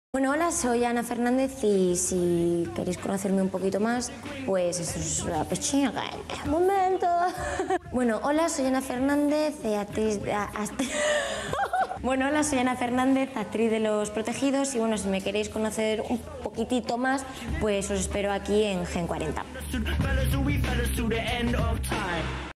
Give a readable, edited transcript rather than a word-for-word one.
Bueno, hola, soy Ana Fernández y si queréis conocerme un poquito más, pues esto es la pechina. ¡Un momento! Bueno, hola, soy Ana Fernández, actriz de... Bueno, hola, soy Ana Fernández, actriz de Los Protegidos y bueno, si me queréis conocer un poquitito más, pues os espero aquí en Gen 40.